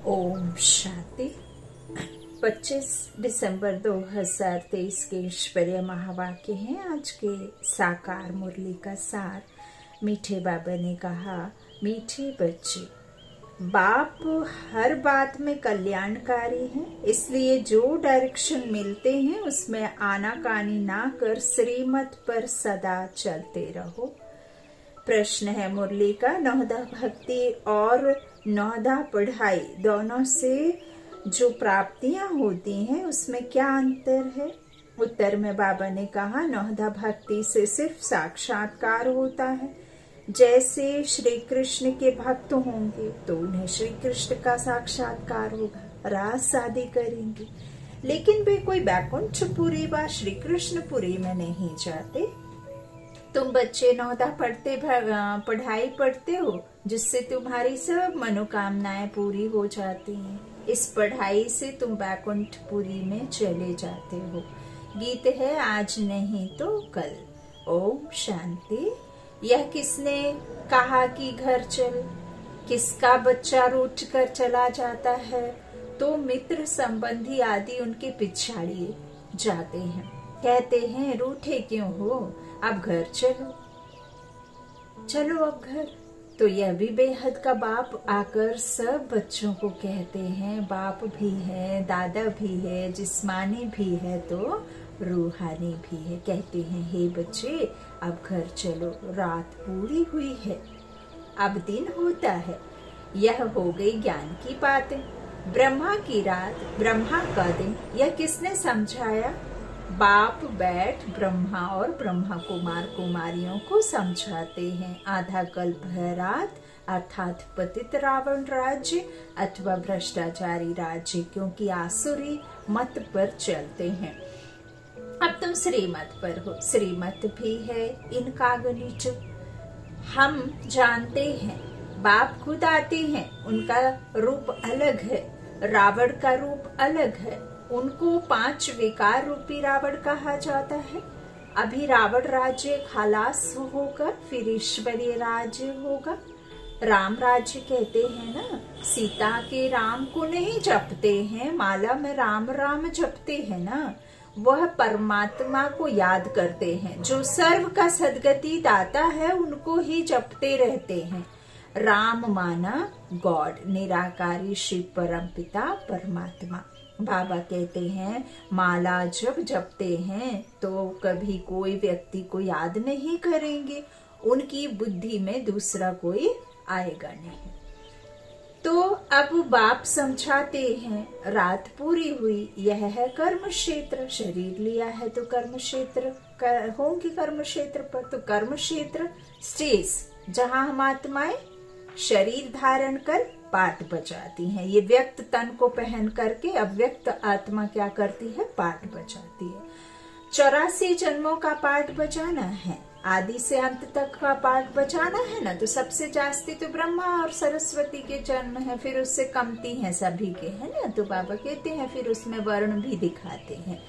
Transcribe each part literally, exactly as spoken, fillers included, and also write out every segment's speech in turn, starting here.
ओम शांति। पच्चीस दिसंबर दो हज़ार तेईस के ईश्वरीय महावाक्य हैं आज के साकार मुरली का सार। मीठे बाबा ने कहा, मीठे बच्चे, बाप हर बात में कल्याणकारी है, इसलिए जो डायरेक्शन मिलते हैं उसमें आनाकानी ना कर श्रीमत पर सदा चलते रहो। प्रश्न है मुरली का, नौदा भक्ति और नौदा पढ़ाई दोनों से जो प्राप्तियां होती हैं उसमें क्या अंतर है? उत्तर में बाबा ने कहा, नौदा भक्ति से सिर्फ साक्षात्कार होता है। जैसे श्री कृष्ण के भक्त होंगे तो उन्हें श्री कृष्ण का साक्षात्कार होगा, रास शादी करेंगे, लेकिन वे कोई बैकुंठपुरी व श्री कृष्णपुरी में नहीं जाते। तुम बच्चे नौदा पढ़ते पढ़ाई पढ़ते हो जिससे तुम्हारी सब मनोकामनाएं पूरी हो जाती हैं। इस पढ़ाई से तुम बैकुंठपुरी में चले जाते हो। गीत है, आज नहीं तो कल। ओम शांति। यह किसने कहा कि घर चल? किसका बच्चा रूठ कर चला जाता है तो मित्र संबंधी आदि उनके पिछाड़ी जाते हैं, कहते हैं रूठे क्यों हो, अब घर चलो चलो अब घर। तो यह भी बेहद का बाप आकर सब बच्चों को कहते हैं, बाप भी है, दादा भी है, जिस्मानी भी है तो रूहानी भी है। कहते हैं, हे बच्चे अब घर चलो, रात पूरी हुई है, अब दिन होता है। यह हो गई ज्ञान की बातें। ब्रह्मा की रात, ब्रह्मा का दिन, यह किसने समझाया? बाप बैठ ब्रह्मा और ब्रह्मा कुमार कुमारियों को समझाते हैं। आधा कल्प है रात, अर्थात पतित रावण राज्य अथवा भ्रष्टाचारी राज्य, क्योंकि आसुरी मत पर चलते हैं। अब तुम श्रीमत पर हो, श्रीमत भी है इनकॉग्निटो। हम जानते हैं बाप खुद आते हैं, उनका रूप अलग है, रावण का रूप अलग है। उनको पांच विकार रूपी रावण कहा जाता है। अभी रावण राज्य खलास होकर फिर ईश्वरीय राज्य होगा। राम राज्य कहते हैं ना, सीता के राम को नहीं जपते हैं, माला में राम राम जपते हैं ना, वह परमात्मा को याद करते हैं। जो सर्व का सदगति दाता है उनको ही जपते रहते हैं। राम माना गॉड, निराकारी शिव परमपिता परमात्मा। बाबा कहते हैं माला जब जपते हैं तो कभी कोई व्यक्ति को याद नहीं करेंगे, उनकी बुद्धि में दूसरा कोई आएगा नहीं। तो अब बाप समझाते हैं, रात पूरी हुई, यह है कर्म क्षेत्र। शरीर लिया है तो कर्म क्षेत्र कर, होंगे कर्म क्षेत्र पर। तो कर्म क्षेत्र स्टेज जहां हम आत्माएं शरीर धारण कर पाठ बजाती हैं। ये व्यक्त तन को पहन करके अव्यक्त आत्मा क्या करती है? पाठ बजाती है। चौरासी जन्मों का पाठ बजाना है, आदि से अंत तक का पाठ बजाना है ना। तो सबसे जास्ती तो ब्रह्मा और सरस्वती के जन्म है, फिर उससे कमती है सभी के, है ना। तो बाबा कहते हैं फिर उसमें वर्ण भी दिखाते हैं,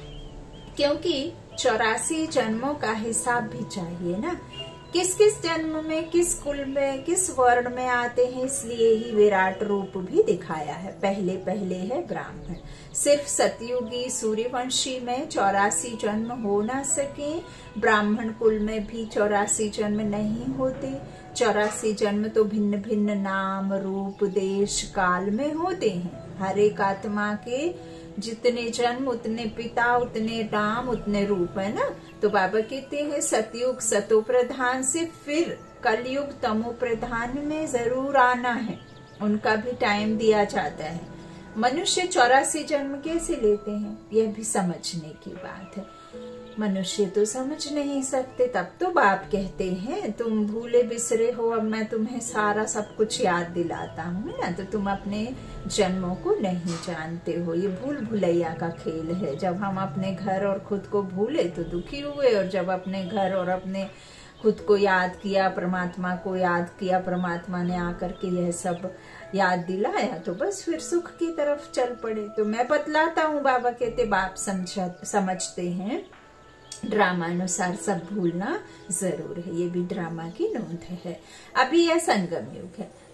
क्योंकि चौरासी जन्मों का हिसाब भी चाहिए ना। किस किस जन्म में, किस कुल में, किस वर्ण में आते हैं, इसलिए ही विराट रूप भी दिखाया है। पहले पहले है ब्राह्मण। सिर्फ सतयुगी सूर्यवंशी में चौरासी जन्म हो ना सके, ब्राह्मण कुल में भी चौरासी जन्म नहीं होते। चौरासी जन्म तो भिन्न भिन्न नाम रूप देश काल में होते हैं। हर एक आत्मा के जितने जन्म उतने पिता, उतने नाम, उतने रूप, है ना। तो बाबा कहते हैं सतयुग सतो प्रधान से फिर कलयुग तमो प्रधान में जरूर आना है, उनका भी टाइम दिया जाता है। मनुष्य चौरासी जन्म कैसे लेते हैं, यह भी समझने की बात है। मनुष्य तो समझ नहीं सकते, तब तो बाप कहते हैं तुम भूले बिसरे हो, अब मैं तुम्हें सारा सब कुछ याद दिलाता हूँ ना। तो तुम अपने जन्मों को नहीं जानते हो, ये भूल भुलैया का खेल है। जब हम अपने घर और खुद को भूले तो दुखी हुए, और जब अपने घर और अपने खुद को याद किया, परमात्मा को याद किया, परमात्मा ने आकर के यह सब याद दिलाया, तो बस फिर सुख की तरफ चल पड़े। तो मैं बतलाता हूँ, बाबा कहते बाप समझ समझते हैं ड्रामा अनुसार सब भूलना जरूर है, ये भी ड्रामा की नोंद है। अभी यह संगम युग है।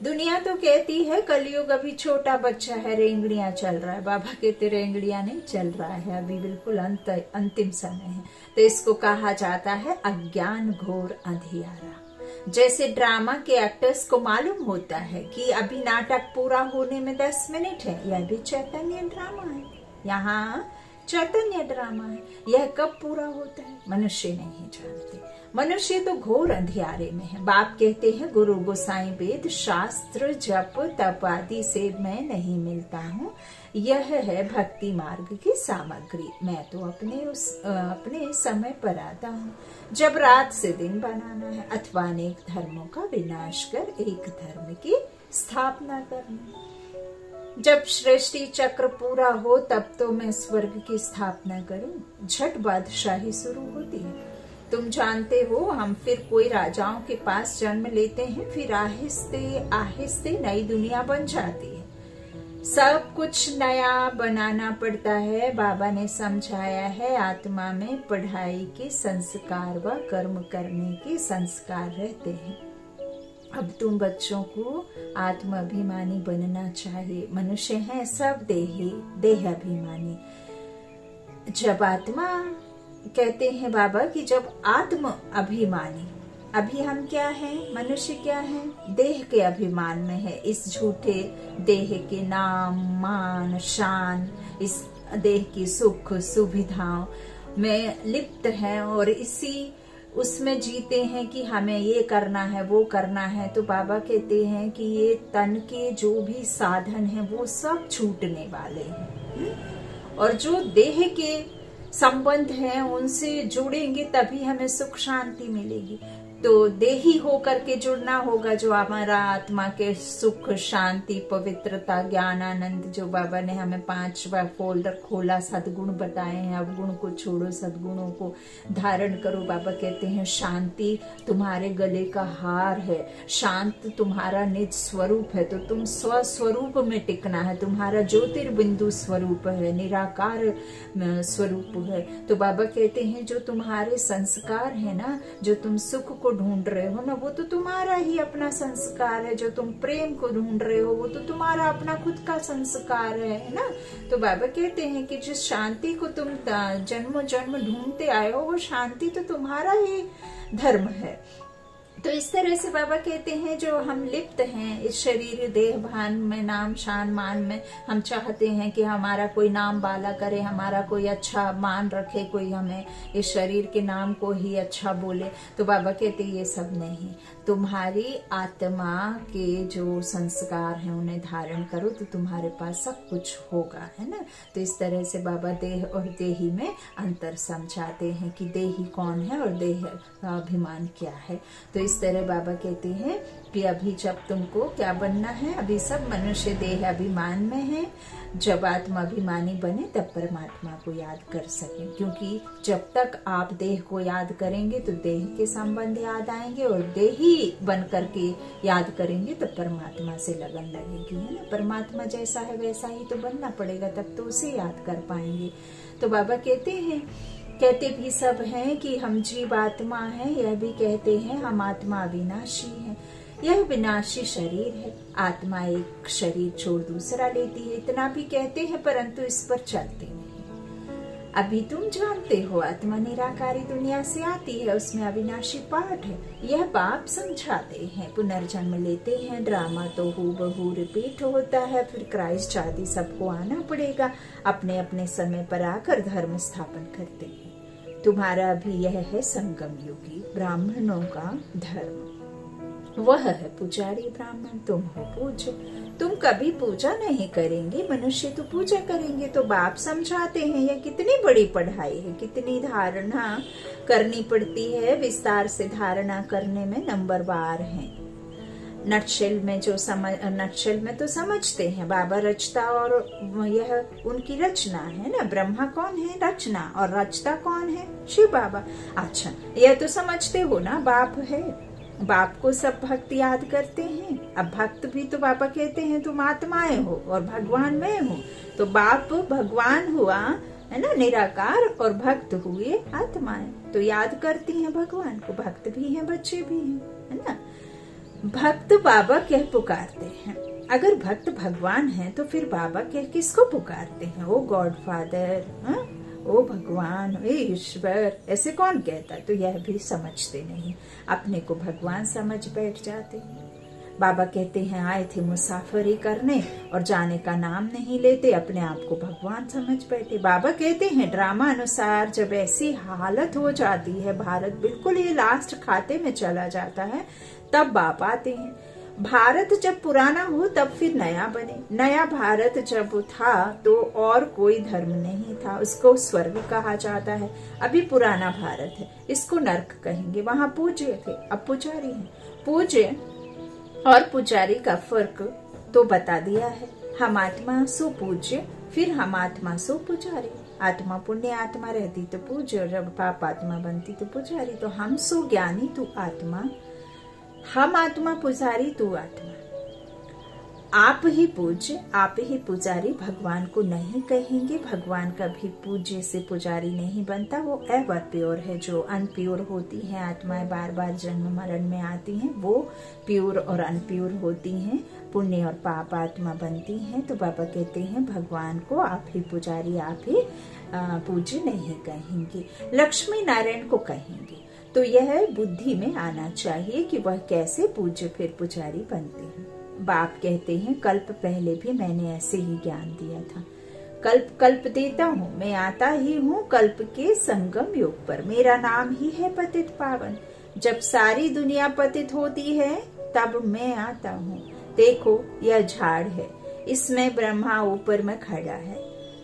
दुनिया तो कहती है कलयुग अभी छोटा बच्चा है, रेंगड़ियां चल रहा है। बाबा कहते रेंगड़ियां नहीं चल रहा है, अभी बिल्कुल अंत अंतिम समय है। तो इसको कहा जाता है अज्ञान घोर अंधियारा। जैसे ड्रामा के एक्टर्स को मालूम होता है कि अभी नाटक पूरा होने में दस मिनट है, यह भी चैतन्य ड्रामा है, यहाँ चैतन्य ड्रामा है। यह कब पूरा होता है मनुष्य नहीं जानते। मनुष्य तो घोर अंधियारे में है। बाप कहते हैं गुरु गोसाई वेद शास्त्र जप तप आदि से मैं नहीं मिलता हूँ, यह है भक्ति मार्ग की सामग्री। मैं तो अपने उस अपने समय पर आता हूँ जब रात से दिन बनाना है, अथवा अनेक धर्मों का विनाश कर एक धर्म की स्थापना करना। जब सृष्टि चक्र पूरा हो तब तो मैं स्वर्ग की स्थापना करूं। झट बादशाही शुरू होती है। तुम जानते हो हम फिर कोई राजाओं के पास जन्म लेते हैं, फिर आहिस्ते आहिस्ते नई दुनिया बन जाती है। सब कुछ नया बनाना पड़ता है। बाबा ने समझाया है आत्मा में पढ़ाई के संस्कार व कर्म करने के संस्कार रहते हैं। अब तुम बच्चों को आत्म अभिमानी बनना चाहिए। मनुष्य हैं सब देही देह अभिमानी। जब आत्मा कहते हैं बाबा कि जब आत्म अभिमानी, अभी हम क्या हैं, मनुष्य क्या है, देह के अभिमान में है। इस झूठे देह के नाम मान शान, इस देह की सुख सुविधाओं में लिप्त है और इसी उसमें जीते हैं कि हमें ये करना है वो करना है। तो बाबा कहते हैं कि ये तन के जो भी साधन हैं वो सब छूटने वाले हैं और जो देह के संबंध हैं उनसे जुड़ेंगे तभी हमें सुख शांति मिलेगी। तो देही होकर के जुड़ना होगा, जो हमारा आत्मा के सुख शांति पवित्रता ज्ञान आनंद, जो बाबा ने हमें पांचवा फोल्डर खोला, सदगुण बताए हैं। अब गुण को छोड़ो, सदगुणों को धारण करो। बाबा कहते हैं शांति तुम्हारे गले का हार है, शांत तुम्हारा निज स्वरूप है। तो तुम स्वस्वरूप में टिकना है, तुम्हारा ज्योतिर्बिंदु स्वरूप है, निराकार स्वरूप है। तो बाबा कहते हैं जो तुम्हारे संस्कार है ना, जो तुम सुख को ढूंढ रहे हो ना, वो तो तुम्हारा ही अपना संस्कार है। जो तुम प्रेम को ढूंढ रहे हो वो तो तुम्हारा अपना खुद का संस्कार है ना। तो बाबा कहते हैं कि जिस शांति को तुम जन्म जन्म ढूंढते आए हो वो शांति तो तुम्हारा ही धर्म है। तो इस तरह से बाबा कहते हैं जो हम लिप्त हैं इस शरीर देह भान में, नाम शान मान में, हम चाहते हैं कि हमारा कोई नाम बाला करे, हमारा कोई अच्छा मान रखे, कोई हमें इस शरीर के नाम को ही अच्छा बोले। तो बाबा कहते हैं ये सब नहीं, तुम्हारी आत्मा के जो संस्कार हैं उन्हें धारण करो तो तुम्हारे पास सब कुछ होगा, है ना। तो इस तरह से बाबा देह और देही में अंतर समझाते हैं कि देही कौन है और देह का अभिमान क्या है। तो इस तरह बाबा कहते हैं कि अभी जब तुमको क्या बनना है, अभी सब मनुष्य देह अभिमान में है। जब आत्मा अभिमानी बने तब परमात्मा को याद कर सके, क्योंकि जब तक आप देह को याद करेंगे तो देह के संबंध याद आएंगे और देही बन करके याद करेंगे तो परमात्मा से लगन लगेगी, है ना। परमात्मा जैसा है वैसा ही तो बनना पड़ेगा, तब तो उसे याद कर पाएंगे। तो बाबा कहते हैं कहते भी सब हैं कि हम जीव आत्मा हैं, यह भी कहते हैं हम आत्मा अविनाशी हैं। यह विनाशी शरीर है, आत्मा एक शरीर छोड़ दूसरा लेती है, इतना भी कहते हैं परंतु इस पर चलते नहीं। अभी तुम जानते हो आत्मा निराकारी दुनिया से आती है, उसमें अविनाशी पाठ है। यह बाप समझाते हैं, पुनर्जन्म लेते हैं, ड्रामा तो हूबहू रिपीट होता है, फिर क्राइस्ट आदि सबको आना पड़ेगा, अपने अपने समय पर आकर धर्म स्थापन करते हैं। तुम्हारा भी यह है संगम युगी ब्राह्मणों का धर्म, वह है पुजारी ब्राह्मण, तुम हो पूज्य। तुम कभी पूजा नहीं करेंगे, मनुष्य तो पूजा करेंगे। तो बाप समझाते हैं यह कितनी बड़ी पढ़ाई है, कितनी धारणा करनी पड़ती है, विस्तार से धारणा करने में नंबरवार है। नटशेल में जो समझ नटशेल में तो समझते हैं बाबा रचता और यह उनकी रचना है ना। ब्रह्मा कौन है, रचना, और रचता कौन है, शिव बाबा। अच्छा यह तो समझते हो ना, बाप है, बाप को सब भक्त याद करते हैं। अब भक्त भी तो बाबा कहते हैं तुम आत्माएं हो और भगवान मैं हूँ। तो बाप भगवान हुआ है ना निराकार, और भक्त हुए आत्माएं, तो याद करती हैं भगवान को। भक्त भी हैं बच्चे भी हैं, है ना। भक्त बाबा कह पुकारते हैं। अगर भक्त भगवान हैं तो फिर बाबा कह किसको पुकारते हैं? ओ गॉड फादर, ओ भगवान, ए ईश्वर, ऐसे कौन कहता? तो यह भी समझते नहीं, अपने को भगवान समझ बैठ जाते हैं। बाबा कहते हैं आए थे मुसाफरी करने और जाने का नाम नहीं लेते, अपने आप को भगवान समझ बैठे। बाबा कहते हैं ड्रामा अनुसार जब ऐसी हालत हो जाती है, भारत बिल्कुल ये लास्ट खाते में चला जाता है, तब बाप आते हैं। भारत जब पुराना हो तब फिर नया बने। नया भारत जब था तो और कोई धर्म नहीं था, उसको स्वर्ग कहा जाता है। अभी पुराना भारत है, इसको नर्क कहेंगे। वहां पूज्य थे, अब पुजारी हैं। पूज्य और पुजारी का फर्क तो बता दिया है। हम आत्मा सो पूज्य, फिर हम आत्मा सो पुजारी। आत्मा पुण्य आत्मा रहती तो पूज्य, और जब पाप आत्मा बनती तो पुजारी। तो हम सो ज्ञानी तू आत्मा, हम आत्मा पुजारी तू आत्मा। आप ही पूज्य, आप ही पुजारी। भगवान को नहीं कहेंगे, भगवान कभी पूज्य से पुजारी नहीं बनता। वो एवर प्योर है। जो अनप्योर होती हैं आत्माएं, बार बार जन्म मरण में आती हैं, वो प्योर और अनप्योर होती हैं, पुण्य और पाप आत्मा बनती हैं। तो बाबा कहते हैं भगवान को आप ही पुजारी, आप ही पूज्य नहीं कहेंगे, लक्ष्मी नारायण को कहेंगे। तो यह बुद्धि में आना चाहिए कि वह कैसे पूज्य फिर पुजारी बनते हैं। बाप कहते हैं कल्प पहले भी मैंने ऐसे ही ज्ञान दिया था। कल्प कल्प देता हूँ, मैं आता ही हूँ कल्प के संगम युग पर। मेरा नाम ही है पतित पावन। जब सारी दुनिया पतित होती है तब मैं आता हूँ। देखो यह झाड़ है, इसमें ब्रह्मा ऊपर में खड़ा है।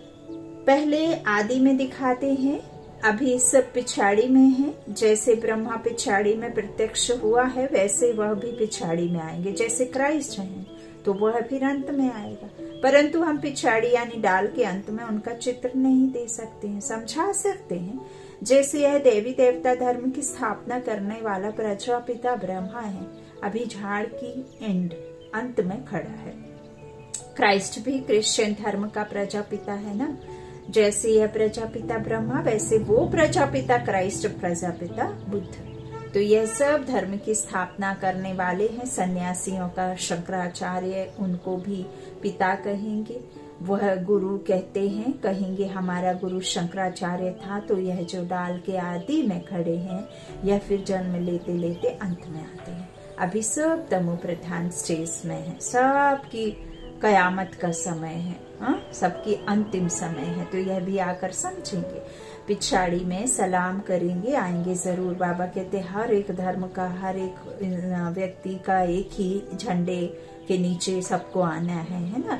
पहले आदि में दिखाते हैं, अभी सब पिछाड़ी में है। जैसे ब्रह्मा पिछाड़ी में प्रत्यक्ष हुआ है, वैसे वह भी पिछाड़ी में आएंगे। जैसे क्राइस्ट हैं तो वह फिर अंत में आएगा, परंतु हम पिछाड़ी यानी डाल के अंत में उनका चित्र नहीं दे सकते हैं, समझा सकते हैं। जैसे यह देवी देवता धर्म की स्थापना करने वाला प्रजापिता ब्रह्मा है, अभी झाड़ की एंड अंत में खड़ा है। क्राइस्ट भी क्रिश्चियन धर्म का प्रजापिता है ना। जैसे यह प्रजापिता ब्रह्मा, वैसे वो प्रजापिता क्राइस्ट, प्रजापिता बुद्ध। तो यह सब धर्म की स्थापना करने वाले हैं। सन्यासियों का शंकराचार्य, उनको भी पिता कहेंगे। वह गुरु कहते हैं, कहेंगे हमारा गुरु शंकराचार्य था। तो यह जो डाल के आदि में खड़े हैं, यह फिर जन्म लेते लेते अंत में आते हैं। अभी सब तमो प्रधान स्टेज में है, सबकी कयामत का समय है, हाँ, सबकी अंतिम समय है। तो यह भी आकर समझेंगे। पिछाड़ी में सलाम करेंगे, आएंगे जरूर। बाबा कहते हर एक धर्म का, हर एक व्यक्ति का एक ही झंडे के नीचे सबको आना है, है ना।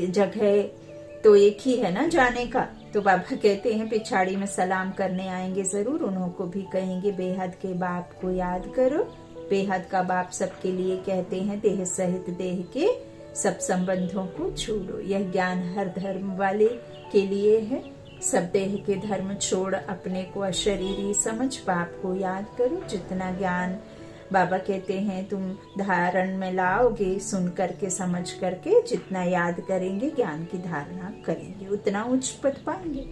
जगह तो एक ही है ना जाने का। तो बाबा कहते हैं पिछाड़ी में सलाम करने आएंगे जरूर। उनको भी कहेंगे बेहद के बाप को याद करो। बेहद का बाप सबके लिए कहते हैं, देह सहित देह के सब संबंधों को छोड़ो। यह ज्ञान हर धर्म वाले के लिए है। सब देह के धर्म छोड़ अपने को अशरीरी समझ बाप को याद करो। जितना ज्ञान बाबा कहते हैं तुम धारण में लाओगे, सुन करके समझ करके जितना याद करेंगे, ज्ञान की धारणा करेंगे, उतना उच्च पद पाएंगे।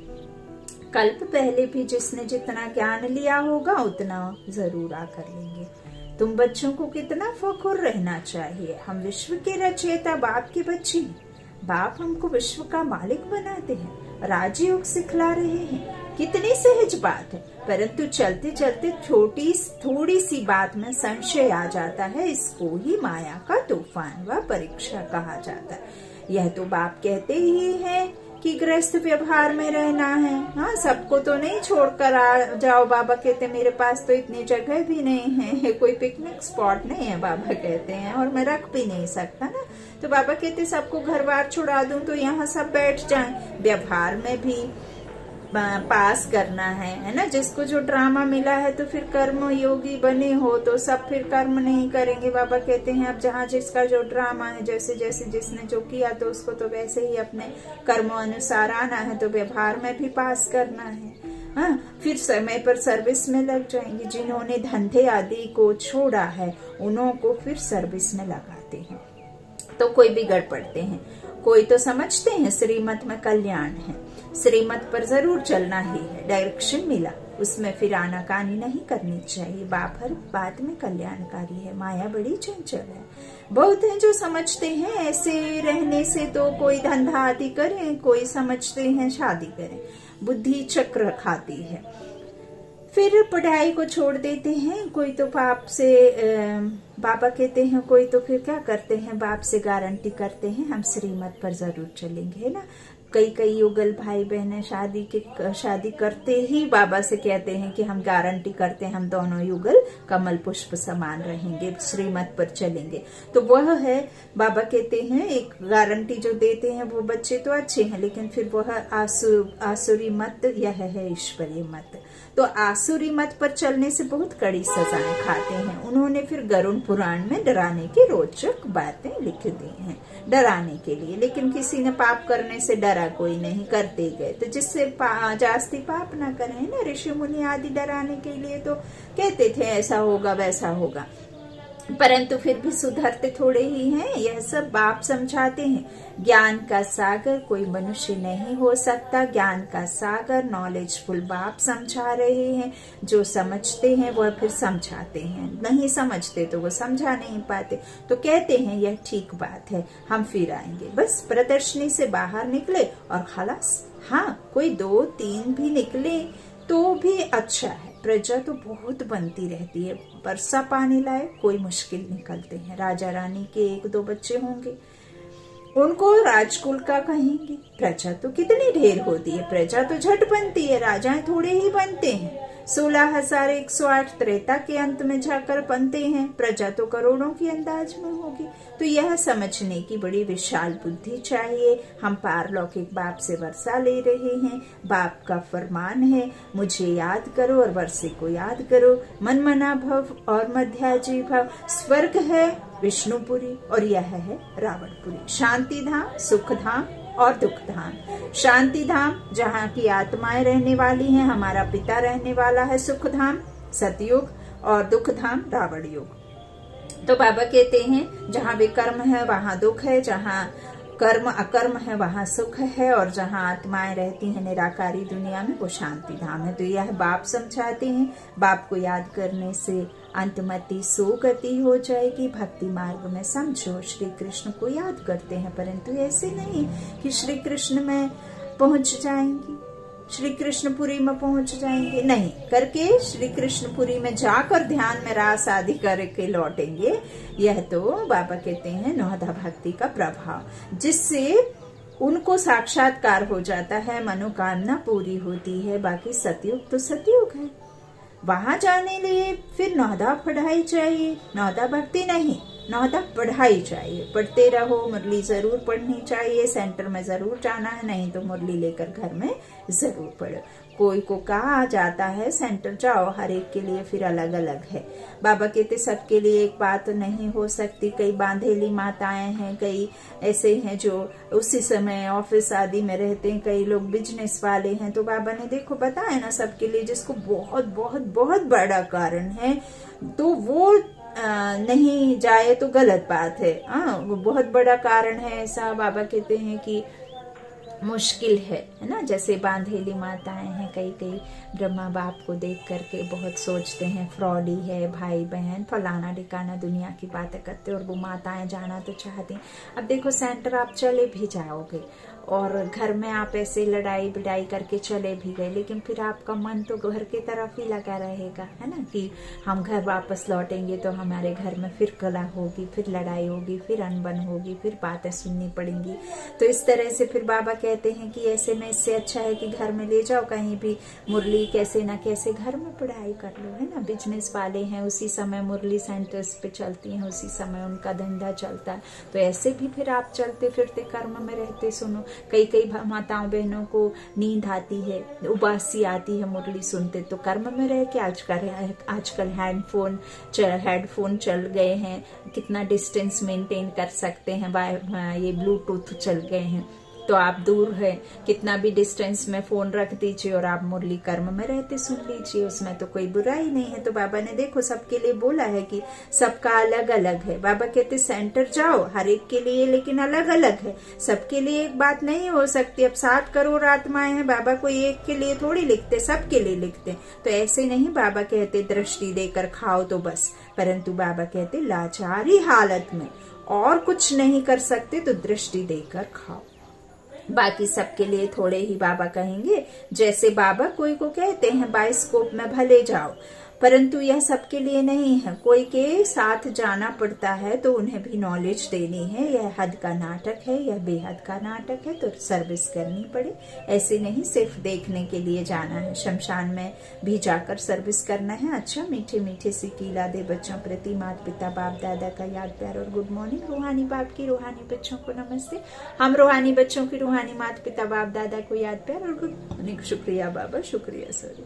कल्प पहले भी जिसने जितना ज्ञान लिया होगा उतना जरूर आकर लेंगे। तुम बच्चों को कितना फखुर रहना चाहिए। हम विश्व के रचयिता बाप के बच्चे हैं। बाप हमको विश्व का मालिक बनाते हैं, राजयोग सिखला रहे हैं। कितनी सहज बात है, परंतु चलते चलते छोटी थोड़ी सी बात में संशय आ जाता है। इसको ही माया का तूफान व परीक्षा कहा जाता है। यह तो बाप कहते ही है कि गृहस्थ व्यवहार में रहना है। हाँ, सबको तो नहीं छोड़कर आ जाओ। बाबा कहते मेरे पास तो इतनी जगह भी नहीं है, कोई पिकनिक स्पॉट नहीं है बाबा कहते हैं, और मैं रख भी नहीं सकता ना। तो बाबा कहते सबको घर बार छुड़ा दूं तो यहाँ सब बैठ जाएं। व्यवहार में भी पास करना है, है ना। जिसको जो ड्रामा मिला है तो फिर कर्म योगी बने हो तो सब फिर कर्म नहीं करेंगे। बाबा कहते हैं अब जहाँ जिसका जो ड्रामा है, जैसे जैसे जिसने जो किया तो उसको तो वैसे ही अपने कर्मों अनुसार आना है। तो व्यवहार में भी पास करना है। हाँ, फिर समय पर सर्विस में लग जाएंगे। जिन्होंने धंधे आदि को छोड़ा है उन्हों को फिर सर्विस में लगाते हैं। तो कोई बिगड़ पड़ते हैं, कोई तो समझते हैं श्रीमत में कल्याण है, श्रीमत पर जरूर चलना ही है, डायरेक्शन मिला, उसमें फिर आनाकानी नहीं करनी चाहिए। बाप हर बात में कल्याणकारी है, माया बड़ी चंचल है। बहुत हैं जो समझते हैं ऐसे रहने से तो कोई धंधा आदि करें, कोई समझते हैं शादी करें, बुद्धि चक्र खाती है। फिर पढ़ाई को छोड़ देते हैं, कोई तो बाप से बाबा कहते हैं, कोई तो फिर क्या करते हैं, बाप से गारंटी करते हैं हम श्रीमत पर जरूर चलेंगे, है ना। कई कई युगल भाई बहने शादी के शादी करते ही बाबा से कहते हैं कि हम गारंटी करते हैं हम दोनों युगल कमल पुष्प समान रहेंगे, श्रीमत पर चलेंगे। तो वह है, बाबा कहते हैं एक गारंटी जो देते हैं वो बच्चे तो अच्छे हैं, लेकिन फिर वह आसु आसुरी मत यह है ईश्वरीय मत। तो आसुरी मत पर चलने से बहुत कड़ी सजाएं खाते हैं। उन्होंने फिर गरुड़ पुराण में डराने की रोचक बातें लिख दी हैं, डराने के लिए। लेकिन किसी ने पाप करने से डरा कोई नहीं, करते गए। तो जिससे पा, जास्ती पाप ना करें ना, ऋषि मुनि आदि डराने के लिए तो कहते थे ऐसा होगा वैसा होगा, परंतु फिर भी सुधरते थोड़े ही हैं। यह सब बाप समझाते हैं। ज्ञान का सागर कोई मनुष्य नहीं हो सकता, ज्ञान का सागर नॉलेजफुल बाप समझा रहे हैं। जो समझते हैं वह फिर समझाते हैं, नहीं समझते तो वो समझा नहीं पाते, तो कहते हैं यह ठीक बात है, हम फिर आएंगे। बस प्रदर्शनी से बाहर निकले और खलास। हाँ, कोई दो तीन भी निकले तो भी अच्छा है, प्रजा तो बहुत बनती रहती है। बरसा पानी लाए कोई मुश्किल निकलते हैं। राजा रानी के एक दो बच्चे होंगे, उनको राजकुल का कहेंगे। प्रजा तो कितनी ढेर होती है, प्रजा तो झट बनती है, राजाएं थोड़े ही बनते हैं। सोलह हजार एक सौ आठ त्रेता के अंत में जाकर बनते हैं, प्रजा तो करोड़ों की अंदाज में होगी। तो यह समझने की बड़ी विशाल बुद्धि चाहिए। हम पारलौकिक बाप से वर्षा ले रहे हैं, बाप का फरमान है मुझे याद करो और वर्षे को याद करो। मन मना भव और मध्याजी भव। स्वर्ग है विष्णुपुरी और यह है रावणपुरी। शांति धाम, सुख धाम और दुख धाम। शांति धाम जहाँ की आत्माएं रहने वाली हैं, हमारा पिता रहने वाला है, सुख धाम सतयुग और दुख धाम रावण युग। तो बाबा कहते हैं जहाँ विकर्म है वहाँ दुख है, जहाँ कर्म अकर्म है वहाँ सुख है, और जहाँ आत्माएं रहती हैं निराकारी दुनिया में वो शांति धाम है। तो यह बाप समझाते हैं। बाप को याद करने से अंतमति सुगति हो जाएगी। भक्ति मार्ग में समझो श्री कृष्ण को याद करते हैं, परंतु ऐसे नहीं कि श्री कृष्ण में पहुंच जाएंगे, श्री कृष्णपुरी में पहुंच जाएंगे, नहीं करके श्री कृष्णपुरी में जाकर ध्यान में रास आदि करके लौटेंगे। यह तो बाबा कहते हैं नौधा भक्ति का प्रभाव, जिससे उनको साक्षात्कार हो जाता है, मनोकामना पूरी होती है। बाकी सतयुग तो सतयुग है, वहां जाने लिए फिर नौधा पढ़ाई चाहिए, नौधा भक्ति नहीं, नौधा पढ़ाई चाहिए। पढ़ते रहो, मुरली जरूर पढ़नी चाहिए, सेंटर में जरूर जाना है, नहीं तो मुरली लेकर घर में जरूर पढ़ो। कोई को कहा जाता है सेंटर जाओ, हर एक के लिए फिर अलग अलग है। बाबा कहते सबके लिए एक बात नहीं हो सकती। कई बांधेली माताएं हैं, कई ऐसे हैं जो उसी समय ऑफिस आदि में रहते हैं, कई लोग बिजनेस वाले हैं। तो बाबा ने देखो बताया ना सबके लिए, जिसको बहुत बहुत बहुत बड़ा कारण है तो वो आ, नहीं जाए तो गलत बात है। हाँ, वो बहुत बड़ा कारण है ऐसा बाबा कहते हैं कि मुश्किल है, है ना। जैसे बांधेली माताएं हैं, कई कई ब्रह्मा बाप को देख करके बहुत सोचते हैं फ्रॉडी है, भाई बहन फलाना ढिकाना दुनिया की बातें करते, और वो माताएं जाना तो चाहती। अब देखो सेंटर आप चले भी जाओगे और घर में आप ऐसे लड़ाई बिड़ाई करके चले भी गए, लेकिन फिर आपका मन तो घर की तरफ ही लगा रहेगा, है ना, कि हम घर वापस लौटेंगे तो हमारे घर में फिर कला होगी, फिर लड़ाई होगी, फिर अनबन होगी, फिर बातें सुननी पड़ेंगी। तो इस तरह से फिर बाबा कहते हैं कि ऐसे में इससे अच्छा है कि घर में ले जाओ, कहीं भी मुरली कैसे ना कैसे घर में पढ़ाई कर लो, है ना। बिजनेस वाले हैं, उसी समय मुरली सेंटर्स पे चलती हैं, उसी समय उनका धंधा चलता है। तो ऐसे भी फिर आप चलते फिरते कर्म में रहते सुनो। कई कई माताओं बहनों को नींद आती है, उबासी आती है मुरली सुनते, तो कर्म में रह के आजकल आजकल हैंडफोन हेडफोन चल गए हैं, कितना डिस्टेंस मेंटेन कर सकते हैं, ये ब्लूटूथ चल गए हैं, तो आप दूर है, कितना भी डिस्टेंस में फोन रख दीजिए और आप मुरली कर्म में रहते सुन लीजिए, उसमें तो कोई बुराई नहीं है। तो बाबा ने देखो सबके लिए बोला है कि सबका अलग अलग है। बाबा कहते सेंटर जाओ हर एक के लिए, लेकिन अलग अलग है, सबके लिए एक बात नहीं हो सकती। अब सात करोड़ आत्माएं हैं, बाबा कोई एक के लिए थोड़ी लिखते, सबके लिए लिखते। तो ऐसे नहीं बाबा कहते दृष्टि देकर खाओ तो बस, परंतु बाबा कहते लाचारी हालत में और कुछ नहीं कर सकते तो दृष्टि देकर खाओ। बाकी सबके लिए थोड़े ही बाबा कहेंगे। जैसे बाबा कोई को कहते हैं बाइस्कोप में भले जाओ, परंतु यह सबके लिए नहीं है, कोई के साथ जाना पड़ता है तो उन्हें भी नॉलेज देनी है। यह हद का नाटक है, यह बेहद का नाटक है, तो सर्विस करनी पड़े। ऐसे नहीं सिर्फ देखने के लिए जाना है, शमशान में भी जाकर सर्विस करना है। अच्छा, मीठे मीठे से कीला दे बच्चों प्रति माता पिता बाप दादा का याद प्यार और गुड मॉर्निंग। रूहानी बाप की रूहानी बच्चों को नमस्ते। हम रूहानी बच्चों की रूहानी माता पिता बाप दादा को याद प्यार और गुड मॉर्निंग। शुक्रिया बाबा, शुक्रिया। सॉरी।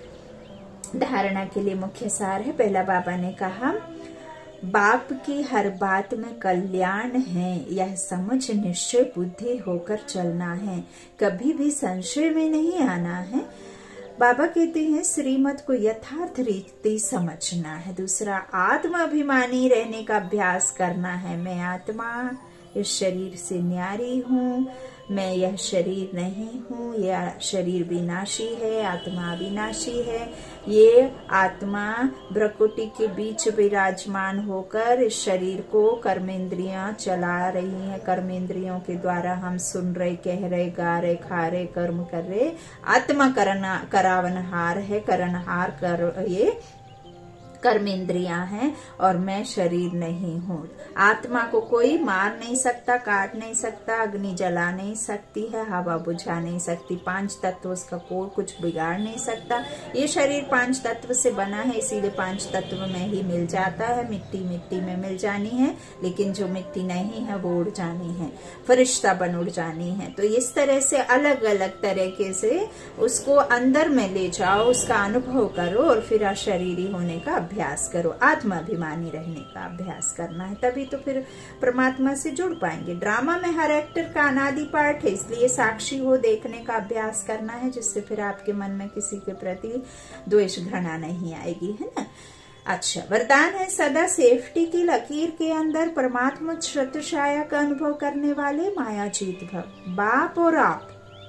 धारणा के लिए मुख्य सार है। पहला, बाबा ने कहा बाप की हर बात में कल्याण है, यह समझ निश्चय बुद्धि होकर चलना है, कभी भी संशय में नहीं आना है। बाबा कहते हैं श्रीमत को यथार्थ रीति समझना है। दूसरा, आत्माभिमानी रहने का अभ्यास करना है। मैं आत्मा इस शरीर से न्यारी हूँ, मैं यह शरीर नहीं हूँ, यह शरीर विनाशी है, आत्मा विनाशी है। ये आत्मा भ्रकुटी के बीच विराजमान होकर इस शरीर को कर्मेंद्रियां चला रही हैं। कर्मेंद्रियों के द्वारा हम सुन रहे, कह रहे, गा रहे, खा रहे, कर्म कर रहे। आत्मा करना करावनहार है, करनहार कर ये कर्मेंद्रियां हैं और मैं शरीर नहीं हूँ। आत्मा को कोई मार नहीं सकता, काट नहीं सकता, अग्नि जला नहीं सकती है, हवा बुझा नहीं सकती, पांच तत्व उसका कोई कुछ बिगाड़ नहीं सकता। ये शरीर पांच तत्व से बना है, इसीलिए पांच तत्व में ही मिल जाता है। मिट्टी मिट्टी में मिल जानी है, लेकिन जो मिट्टी नहीं है वो उड़ जानी है, फरिश्ता बन उड़ जानी है। तो इस तरह से अलग अलग तरीके से उसको अंदर में ले जाओ, उसका अनुभव करो और फिर अशरीरी होने का अभ्यास करो। आत्माभिमानी रहने का अभ्यास करना है, तभी तो फिर परमात्मा से जुड़ पाएंगे। ड्रामा में हर एक्टर का अनादि पार्ट है, इसलिए साक्षी हो देखने का अभ्यास करना है, जिससे फिर आपके मन में किसी के प्रति द्वेष घृणा नहीं आएगी, है ना। अच्छा, वरदान है सदा सेफ्टी की लकीर के अंदर परमात्मा छत्रछाया का अनुभव करने वाले माया जीत भव। बाप और आप,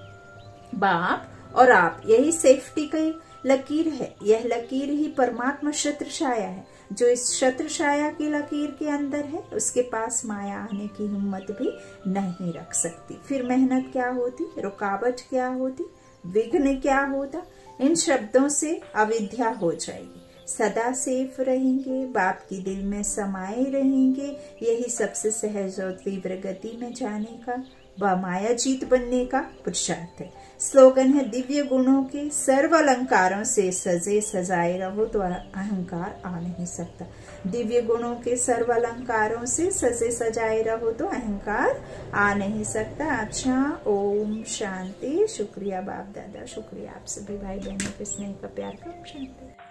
बाप और आप, यही सेफ्टी की लकीर है। यह लकीर ही परमात्मा छत्रछाया है। जो इस छत्रछाया की लकीर के अंदर है, उसके पास माया आने की हिम्मत भी नहीं रख सकती। फिर मेहनत क्या होती, रुकावट क्या होती, विघ्न क्या होता, इन शब्दों से अविद्या हो जाएगी। सदा सेफ रहेंगे, बाप की दिल में समाये रहेंगे, यही सबसे सहज और तीव्र गति में जाने का व माया जीत बनने का पुरुषार्थ है। स्लोगन है दिव्य गुणों के सर्व अलंकारों से सजे सजाए रहो तो अहंकार आ नहीं सकता। दिव्य गुणों के सर्व अलंकारों से सजे सजाए रहो तो अहंकार आ नहीं सकता। अच्छा, ओम शांति। शुक्रिया बाप दादा, शुक्रिया आप सभी भाई बहनों के स्नेह का प्यार का। शांति।